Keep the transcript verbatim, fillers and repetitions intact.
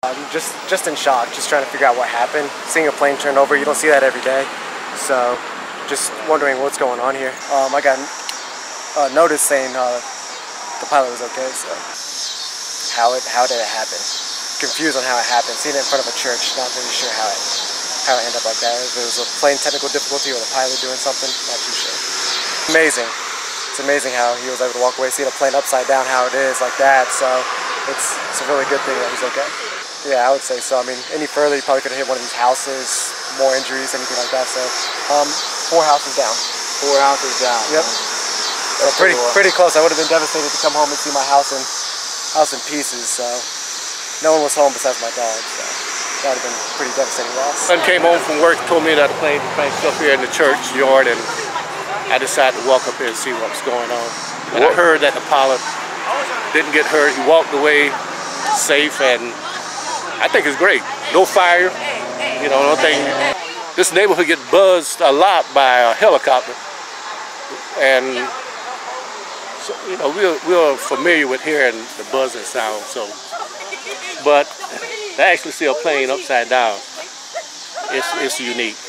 I'm just, just in shock, just trying to figure out what happened. Seeing a plane turn over, you don't see that every day. So, just wondering what's going on here. Um, I got a notice saying uh, the pilot was okay, so. How it, how did it happen? Confused on how it happened. Seeing it in front of a church, not really sure how it, how it ended up like that. If it was a plane technical difficulty or the pilot doing something, not too sure. Amazing. It's amazing how he was able to walk away, seeing a plane upside down, how it is like that. So, it's, it's a really good thing that he's okay. Yeah, I would say so. I mean, any further, he probably could have hit one of these houses, more injuries, anything like that. So, um, four houses down. Four houses down. Yep. So pretty, pretty close. I would have been devastated to come home and see my house in, house in pieces. So, no one was home besides my dog. So, that would have been a pretty devastating loss. Son came home from work, told me that the plane was crashed up here in the church yard, and I decided to walk up here and see what was going on. And I heard that the pilot didn't get hurt. He walked away safe, and I think it's great. No fire, you know, no thing. This neighborhood gets buzzed a lot by a helicopter. And, so, you know, we're, we're familiar with hearing the buzzing sound, so. But to actually see a plane upside down, it's, it's unique.